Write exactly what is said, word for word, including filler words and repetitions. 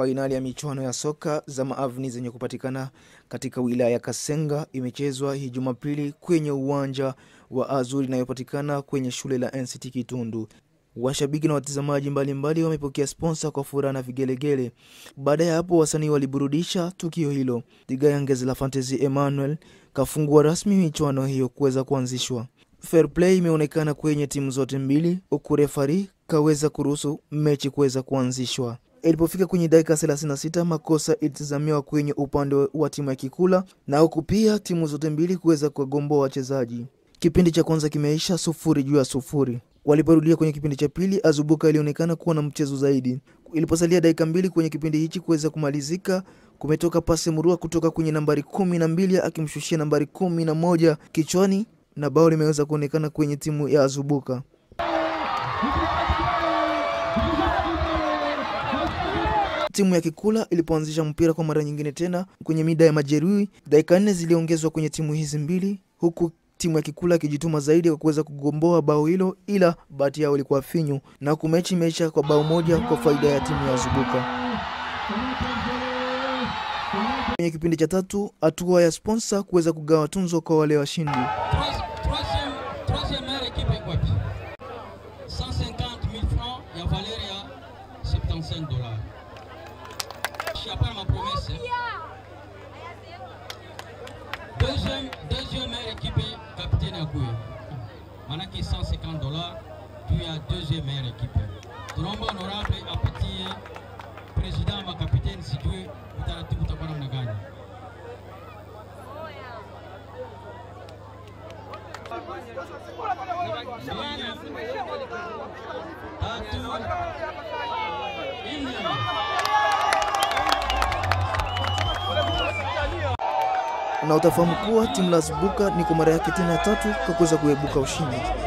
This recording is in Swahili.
Fainali ya michuano ya soka za maavni zenye kupatikana katika wilaya ya Kasenga imechezwa hii Jumapili kwenye uwanja wa Azuri inayopatikana kwenye shule la N C T Kitundu. Washabiki na watazamaji mbalimbali wamepokea sponsor kwa furaha na vigelegele. Baada ya hapo wasanii waliburudisha tukio hilo. Tigayangezi la Fantasy Emmanuel kafungua rasmi michuano hiyo kuweza kuanzishwa. Fair play imeonekana kwenye timu zote mbili, huku refari kaweza kuruhusu mechi kuweza kuanzishwa. Ilipofika kwenye dakika thelathini na sita makosa ilitazamiwa kwenye upande wa timu ya Kikula na huku pia timu zote mbili kuweza kuwagomboa wachezaji. Kipindi cha kwanza kimeisha sufuri juu ya sufuri. Waliporudia kwenye kipindi cha pili, Azubuka ilionekana kuwa na mchezo zaidi. Iliposalia dakika mbili kwenye kipindi hichi kuweza kumalizika, kumetoka pasi murua kutoka kwenye nambari kumi na mbili akimshushia nambari kumi na moja kichwani na bao limeweza kuonekana kwenye timu ya Azubuka. Timu ya Kikula ilipoanzisha mpira kwa mara nyingine tena kwenye mida ya majeruhi, dakika nne ziliongezwa kwenye timu hizi mbili, huku timu ya Kikula kijituma zaidi kwa kuweza kugomboa bao hilo, ila bahati yao ilikuwa finyu na kumechi imeisha kwa bao moja kwa faida ya timu ya Azubuka. Kwenye kipindi cha tatu, hatua ya sponsor kuweza kugawa tunzo kwa wale washindi. Deuxième, deuxième meilleure équipe, capitaine Akoué. Manaki cent cinquante dollars, puis à deuxième meilleure équipe. Tunaomba honorable apatie président ma capitaine sijue utaratibu utakuwa namna gani. Na utafahamu kuwa timu la Azubuka ni kwa mara yake tena tatu kwa kuweza kuebuka ushindi.